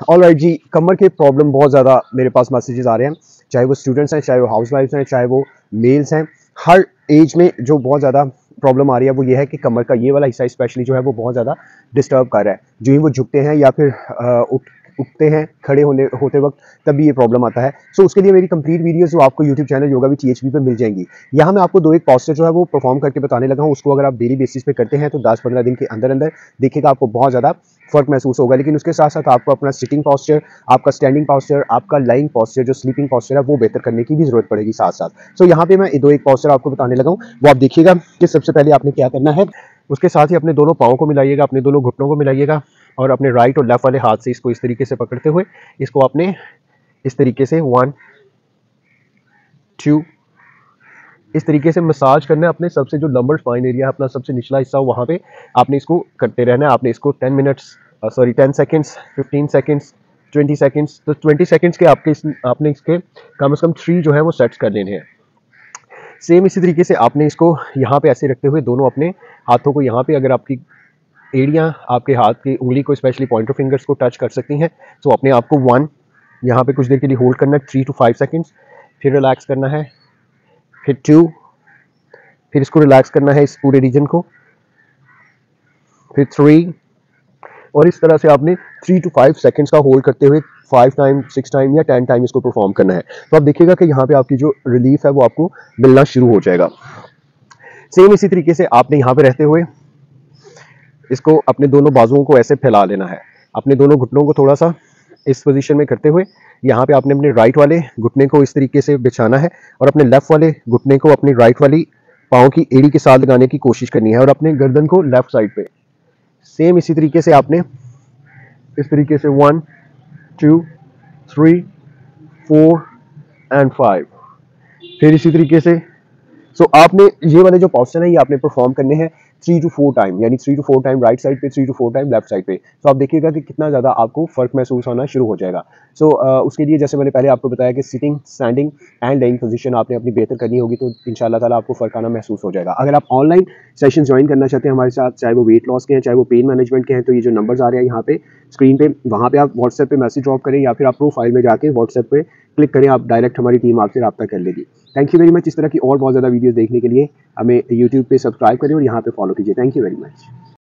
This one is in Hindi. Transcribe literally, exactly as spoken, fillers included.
ऑलराइट जी, कमर के प्रॉब्लम बहुत ज़्यादा मेरे पास मैसेजेस आ रहे हैं, चाहे वो स्टूडेंट्स हैं, चाहे वो हाउस वाइफ्स हैं, चाहे वो मेल्स हैं। हर एज में जो बहुत ज़्यादा प्रॉब्लम आ रही है वो ये है कि कमर का ये वाला हिस्सा स्पेशली जो है वो बहुत ज़्यादा डिस्टर्ब कर रहा है। जो ही वो झुकते हैं या फिर अ, उठ उठते हैं खड़े होने होते वक्त, तब भी ये प्रॉब्लम आता है। सो so, उसके लिए मेरी कंप्लीट वीडियोस जो आपको YouTube channel yoga with THB पे मिल जाएंगी। यहाँ मैं आपको दो एक पोस्चर जो है वो परफॉर्म करके बताने लगा हूँ। उसको अगर आप डेली बेसिस पे करते हैं तो दस पंद्रह दिन के अंदर अंदर देखिएगा आपको बहुत ज़्यादा फर्क महसूस होगा। लेकिन उसके साथ साथ आपको अपना सिटिंग पॉस्चर, आपका स्टैंडिंग पॉस्चर, आपका लाइंग पॉस्चर, जो स्लीपिंग पॉस्चर है वो बेहतर करने की भी जरूरत पड़ेगी साथ साथ। सो so, यहाँ पे मैं दो एक पॉस्चर आपको बताने लगा हूँ, वो आप देखिएगा कि सबसे पहले आपने क्या करना है। उसके साथ ही अपने दोनों पाँव को मिलाइएगा, अपने दोनों घुटनों को मिलाइएगा और अपने राइट और लेफ्ट वाले हाथ से इसको इस तरीके से पकड़ते हुए इसको आपने इस तरीके से वन टू इस तरीके से मसाज करना है। अपने सबसे जो लंबर स्पाइन एरिया है, अपना सबसे निचला हिस्सा हो, वहाँ पे आपने इसको करते रहना है। आपने इसको ten minutes sorry ten seconds, fifteen seconds, twenty seconds, तो ट्वेंटी सेकेंड्स के आपके इस, आपने इसके कम से कम थ्री जो है वो सेट्स कर लेने हैं। सेम इसी तरीके से आपने इसको यहाँ पे ऐसे रखते हुए दोनों अपने हाथों को यहाँ पे, अगर आपकी एड़ियाँ आपके हाथ की उंगली को स्पेशली पॉइंटर फिंगर्स को टच कर सकती हैं, तो अपने आप को वन यहाँ पे कुछ देर के लिए होल्ड करना है, थ्री टू फाइव सेकेंड्स, फिर रिलैक्स करना है, फिर टू, फिर इसको रिलैक्स करना है इस पूरे रीजन को, फिर थ्री, और इस तरह से आपने थ्री टू फाइव सेकेंड्स का होल्ड करते हुए फाइव टाइम, सिक्स टाइम या टेन टाइम इसको परफॉर्म करना है। तो आप देखिएगा कि यहाँ पे आपकी जो रिलीफ है वो आपको मिलना शुरू हो जाएगा। सेम इसी तरीके से आपने यहाँ पे रहते हुए इसको अपने दोनों बाजुओं को ऐसे फैला लेना है। अपने दोनों घुटनों को थोड़ा सा इस पोजीशन में करते हुए यहाँ पे आपने अपने राइट वाले घुटने को इस तरीके से बिछाना है और अपने लेफ्ट वाले घुटने को अपनी राइट वाली पाँव की एड़ी के साथ लगाने की कोशिश करनी है और अपने गर्दन को लेफ्ट साइड पे सेम इसी तरीके से आपने इस तरीके से one two three four and five, फिर इसी तरीके से। सो so, आपने ये वाले जो पॉस्चर है ये आपने परफॉर्म करने हैं थ्री टू फोर टाइम, यानी three to four time right side पे, three to four time left side पे। तो आप देखिएगा कि कितना ज़्यादा आपको फर्क महसूस होना शुरू हो जाएगा। सो so, uh, उसके लिए जैसे मैंने पहले आपको बताया कि sitting, standing and laying position आपने अपनी बेहतर करनी होगी, तो इंशाल्लाह ताला आपको फर्क आना महसूस हो जाएगा। अगर आप ऑनलाइन सेशन ज्वाइन करना चाहते हैं हमारे साथ, चाहे वो वेट लॉस के हैं, चाहे वो पेन मैनेजमेंट के हैं, तो ये जो नंबर्स आ रहे हैं यहाँ पे स्क्रीन पे, वहाँ पे आप व्हाट्सएप पे मैसेज ड्रॉप करें या फिर आप प्रोफाइल में जाके व्हाट्सएप पे क्लिक करें, आप डायरेक्ट हमारी टीम आपसे रब्ता कर लेगी। Thank you very much. इस तरह की और बहुत ज़्यादा वीडियोस देखने के लिए हमें यूट्यूब पे सब्सक्राइब करें और यहाँ पे फॉलो कीजिए। Thank you very much.